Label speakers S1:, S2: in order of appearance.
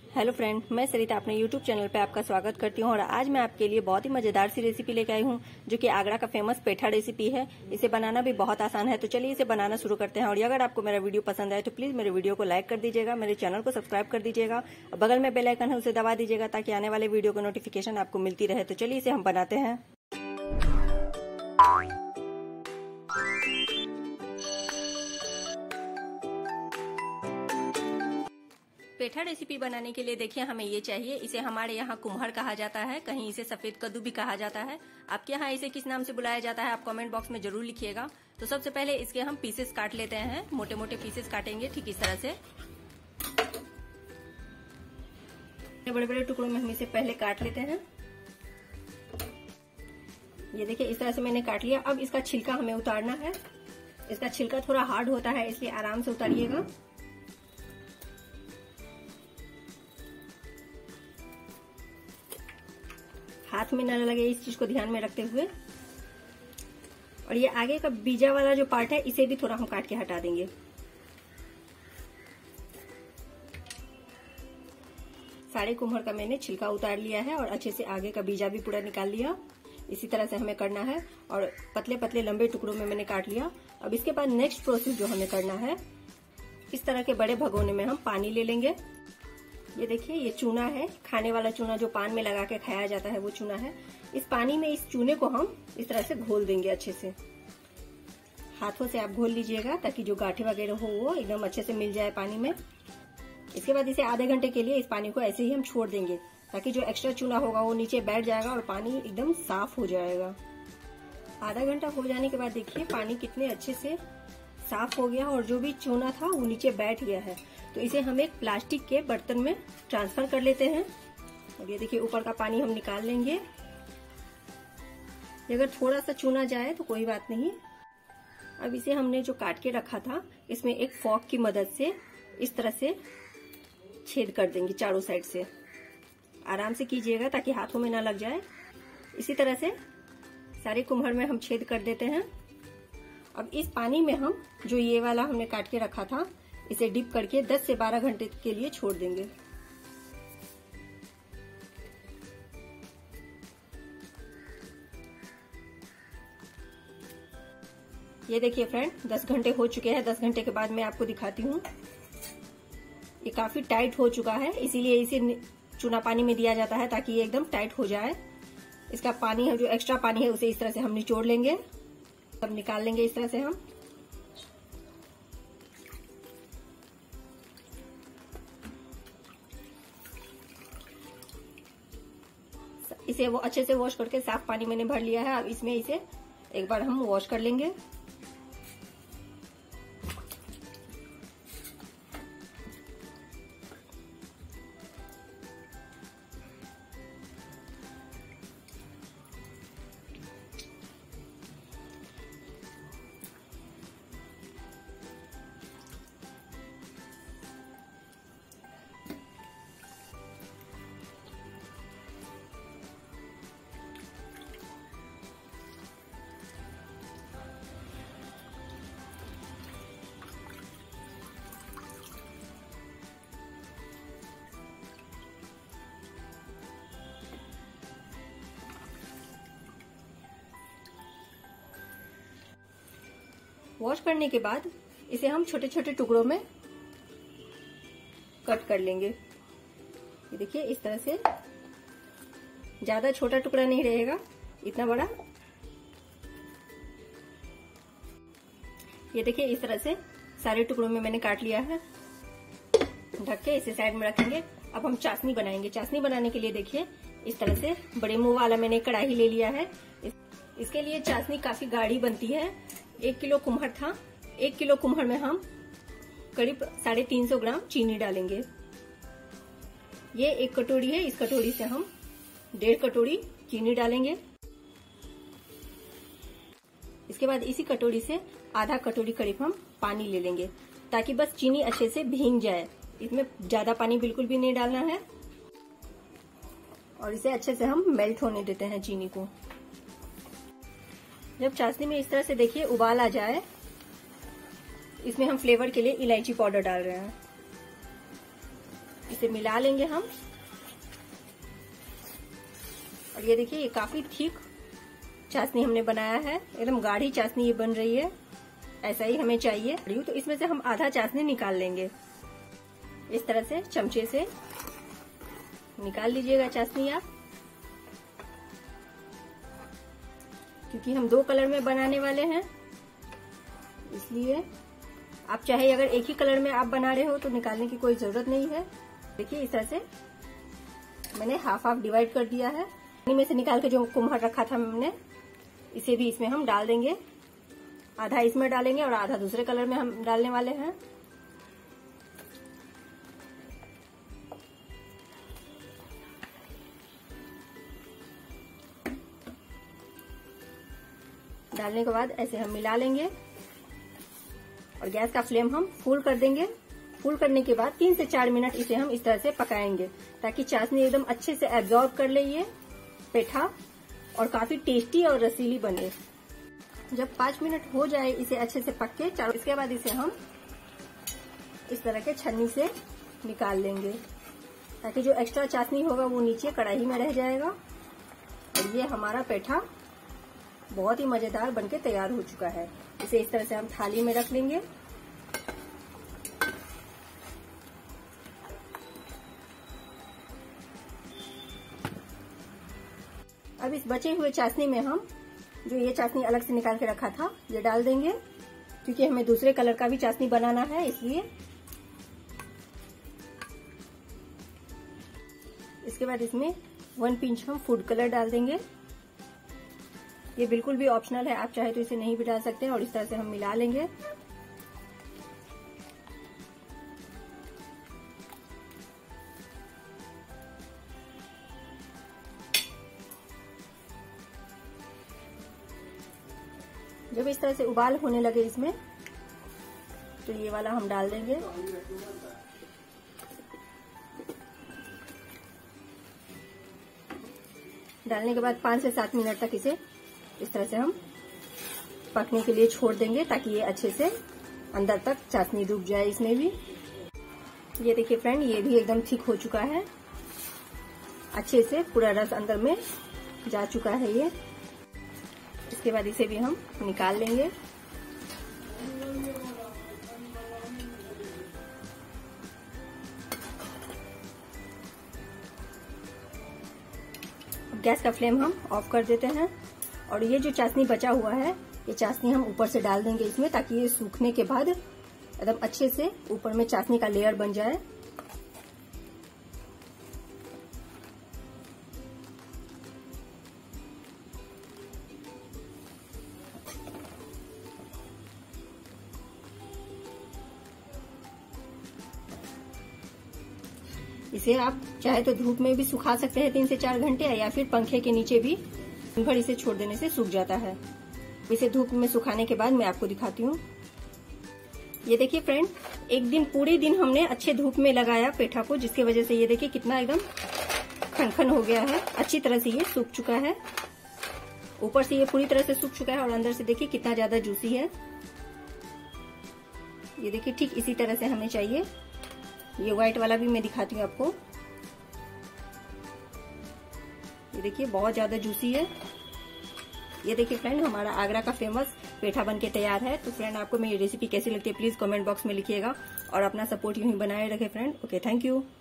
S1: Hello friend, मैं सरिता अपने YouTube channel पे आपका स्वागत करती हूँ। और आज मैं आपके लिए बहुत ही मजेदार सी रेसिपी लेके आई हूँ, जो कि आगरा का फेमस पेठा रेसिपी है। इसे बनाना भी बहुत आसान है, तो चलिए इसे बनाना शुरू करते हैं। और अगर आपको मेरा वीडियो पसंद आए तो प्लीज मेरे वीडियो को लाइक कर दीजिएगा, मेरे चैनल को सब्सक्राइब कर दीजिएगा और बगल में बेल आइकन है उसे दबा दीजिएगा, ताकि आने वाले वीडियो को नोटिफिकेशन आपको मिलती रहे। तो चलिए इसे हम बनाते हैं। पेठा रेसिपी बनाने के लिए देखिए हमें ये चाहिए। इसे हमारे यहाँ कुम्हर कहा जाता है, कहीं इसे सफेद कद्दू भी कहा जाता है। आपके यहाँ इसे किस नाम से बुलाया जाता है आप कमेंट बॉक्स में जरूर लिखिएगा। तो सबसे पहले इसके हम पीसेस काट लेते हैं, मोटे मोटे पीसेस काटेंगे ठीक इस तरह से। बड़े बड़े टुकड़ों में हम इसे पहले काट लेते हैं। ये देखिए इस तरह से मैंने काट लिया। अब इसका छिलका हमें उतारना है। इसका छिलका थोड़ा हार्ड होता है, इसलिए आराम से उतारिएगा। हाथ में न लगे इस चीज को ध्यान में रखते हुए। और ये आगे का बीजा वाला जो पार्ट है इसे भी थोड़ा हम काट के हटा देंगे। सारे कुम्हर का मैंने छिलका उतार लिया है और अच्छे से आगे का बीजा भी पूरा निकाल लिया। इसी तरह से हमें करना है और पतले पतले लंबे टुकड़ों में मैंने काट लिया। अब इसके बाद नेक्स्ट प्रोसेस जो हमें करना है, इस तरह के बड़े भगोने में हम पानी ले लेंगे। ये देखिए ये चूना है, खाने वाला चूना जो पान में लगा के खाया जाता है वो चूना है। इस पानी में इस चूने को हम इस तरह से घोल देंगे अच्छे से। हाथों से आप घोल लीजिएगा ताकि जो गांठें वगैरह हो वो एकदम अच्छे से मिल जाए पानी में। इसके बाद इसे आधे घंटे के लिए इस पानी को ऐसे ही हम छोड़ देंगे, ताकि जो एक्स्ट्रा चूना होगा वो नीचे बैठ जाएगा और पानी एकदम साफ हो जाएगा। आधा घंटा हो जाने के बाद देखिए पानी कितने अच्छे से साफ हो गया और जो भी चूना था वो नीचे बैठ गया है। तो इसे हम एक प्लास्टिक के बर्तन में ट्रांसफर कर लेते हैं। और ये देखिए ऊपर का पानी हम निकाल लेंगे। अगर थोड़ा सा चूना जाए तो कोई बात नहीं। अब इसे हमने जो काट के रखा था इसमें एक फॉर्क की मदद से इस तरह से छेद कर देंगे चारों साइड से। आराम से कीजिएगा ताकि हाथों में ना लग जाए। इसी तरह से सारे कुम्हर में हम छेद कर देते हैं। अब इस पानी में हम जो ये वाला हमने काट के रखा था इसे डिप करके 10 से 12 घंटे के लिए छोड़ देंगे। ये देखिए फ्रेंड 10 घंटे हो चुके हैं। 10 घंटे के बाद मैं आपको दिखाती हूँ। ये काफी टाइट हो चुका है, इसीलिए इसे चूना पानी में दिया जाता है ताकि ये एकदम टाइट हो जाए। इसका पानी है जो एक्स्ट्रा पानी है उसे इस तरह से हम निचोड़ लेंगे, सब निकाल लेंगे इस तरह से हम। इसे वो अच्छे से वॉश करके साफ पानी मैंने भर लिया है। अब इसमें इसे एक बार हम वॉश कर लेंगे। वॉश करने के बाद इसे हम छोटे छोटे टुकड़ों में कट कर लेंगे। ये देखिए इस तरह से, ज्यादा छोटा टुकड़ा नहीं रहेगा, इतना बड़ा। ये देखिए इस तरह से सारे टुकड़ों में मैंने काट लिया है। ढक के इसे साइड में रखेंगे। अब हम चाशनी बनाएंगे। चाशनी बनाने के लिए देखिए इस तरह से बड़े मुंह वाला मैंने कढ़ाई ले लिया है। इसके लिए चाशनी काफी गाढ़ी बनती है। 1 किलो कुम्हर था। 1 किलो कुम्हर में हम करीब 350 ग्राम चीनी डालेंगे। ये 1 कटोरी है, इस कटोरी से हम 1.5 कटोरी चीनी डालेंगे। इसके बाद इसी कटोरी से आधा कटोरी करीब हम पानी ले लेंगे, ताकि बस चीनी अच्छे से भीग जाए। इसमें ज्यादा पानी बिल्कुल भी नहीं डालना है। और इसे अच्छे से हम मेल्ट होने देते हैं चीनी को। जब चाशनी में इस तरह से देखिए उबाल आ जाए, इसमें हम फ्लेवर के लिए इलायची पाउडर डाल रहे हैं। इसे मिला लेंगे हम। और ये देखिए, ये काफी ठीक चाशनी हमने बनाया है, एकदम गाढ़ी चाशनी ये बन रही है। ऐसा ही हमें चाहिए। तो इसमें से हम आधा चाशनी निकाल लेंगे। इस तरह से चमचे से निकाल लीजिएगा चाशनी आप, क्योंकि हम 2 कलर में बनाने वाले हैं, इसलिए आप चाहे अगर एक ही कलर में आप बना रहे हो तो निकालने की कोई जरूरत नहीं है। देखिए, इस तरह से मैंने हाफ हाफ डिवाइड कर दिया है। पानी में से निकाल के जो कुम्हर रखा था हमने, इसे भी इसमें हम डाल देंगे। आधा इसमें डालेंगे और आधा दूसरे कलर में हम डालने वाले हैं। डालने के बाद ऐसे हम मिला लेंगे और गैस का फ्लेम हम फुल कर देंगे। फुल करने के बाद 3 से 4 मिनट इसे हम इस तरह से पकाएंगे, ताकि चाशनी एकदम अच्छे से एब्जॉर्ब कर ले ये पेठा और काफी टेस्टी और रसीली बने। जब 5 मिनट हो जाए इसे अच्छे से पक के, इसके बाद इसे हम इस तरह के छन्नी से निकाल लेंगे, ताकि जो एक्स्ट्रा चाशनी होगा वो नीचे कढ़ाई में रह जाएगा। और ये हमारा पेठा बहुत ही मजेदार बनके तैयार हो चुका है। इसे इस तरह से हम थाली में रख लेंगे। अब इस बचे हुए चाशनी में हम जो ये चाशनी अलग से निकाल के रखा था ये डाल देंगे, क्योंकि हमें दूसरे कलर का भी चाशनी बनाना है, इसलिए। इसके बाद इसमें 1 पिंच हम फूड कलर डाल देंगे। ये बिल्कुल भी ऑप्शनल है, आप चाहे तो इसे नहीं भी डाल सकते हैं। और इस तरह से हम मिला लेंगे। जब इस तरह से उबाल होने लगे इसमें, तो ये वाला हम डाल देंगे। डालने के बाद 5 से 7 मिनट तक इसे इस तरह से हम पकने के लिए छोड़ देंगे, ताकि ये अच्छे से अंदर तक चाशनी डूब जाए इसमें भी। ये देखिए फ्रेंड, ये भी एकदम ठीक हो चुका है, अच्छे से पूरा रस अंदर में जा चुका है ये। इसके बाद इसे भी हम निकाल लेंगे। गैस का फ्लेम हम ऑफ कर देते हैं। और ये जो चाशनी बचा हुआ है, ये चाशनी हम ऊपर से डाल देंगे इसमें, ताकि ये सूखने के बाद एकदम अच्छे से ऊपर में चाशनी का लेयर बन जाए। इसे आप चाहे तो धूप में भी सुखा सकते हैं 3 से 4 घंटे, या फिर पंखे के नीचे भी दिन भर इसे छोड़ देने से सूख जाता है। इसे धूप में सुखाने के बाद मैं आपको दिखाती हूँ। ये देखिए फ्रेंड, एक दिन पूरे दिन हमने अच्छे धूप में लगाया पेठा को, जिसकी वजह से ये देखिए कितना एकदम खनखन हो गया है। अच्छी तरह से ये सूख चुका है, ऊपर से ये पूरी तरह से सूख चुका है और अंदर से देखिए कितना ज्यादा जूसी है। ये देखिए ठीक इसी तरह से हमें चाहिए। ये व्हाइट वाला भी मैं दिखाती हूँ आपको। ये देखिए बहुत ज्यादा जूसी है। ये देखिए फ्रेंड, हमारा आगरा का फेमस पेठा बनके तैयार है। तो फ्रेंड, आपको मेरी रेसिपी कैसी लगती है प्लीज कमेंट बॉक्स में लिखिएगा और अपना सपोर्ट यूं ही बनाए रखें फ्रेंड। Okay, thank you.